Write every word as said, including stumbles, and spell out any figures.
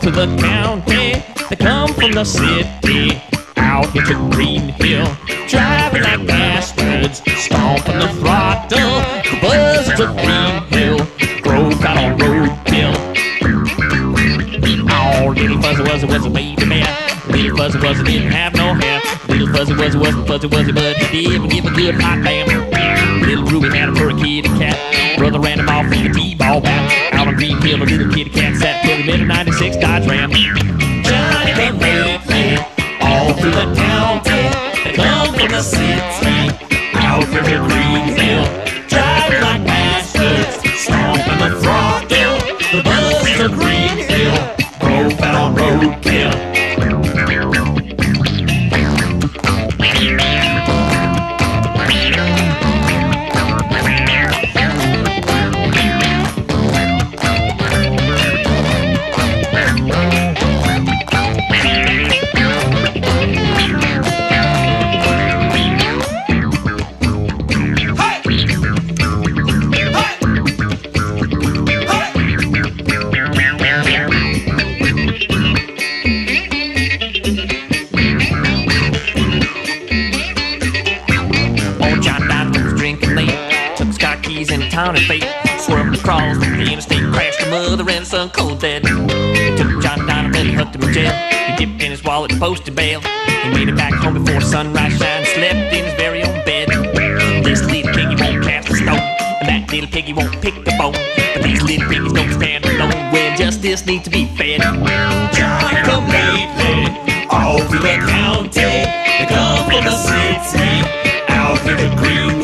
to the county. They come from the city, out here to Green Hill, driving like bastards, stomping the throttle. The buzzards of Green Hill broke out on roadkill. Oh, little fuzzy wuzzy was a baby bear. Little fuzzy wuzzy didn't have no hair. Little fuzzy wuzzy wasn't fuzzy wuzzy, but he didn't give a good hot damn. Little Ruby had a furry kitty cat. Brother ran him off with a T-ball bat. Out on Green Hill, a little kitty cat sat till he met a ninety-six Dodge Ram. Johnny came with me all through the county. They come from the city, out here to Green Hill, driving like bastards, stomping the throttle. The buzzards of Green Hill broke out on roadkill. In town and fate, swerving across the interstate, crashed a mother and son cold dead. Took John Donovan and hooked him in jail. He dipped in his wallet and posted bail. He made it back home before sunrise shine, slept in his very own bed. This little piggy won't cast a stone, and that little piggy won't pick the bone. But these little piggies don't stand alone when justice needs to be fed. Johnny come lately, all through the county. They come from the city, out here to Green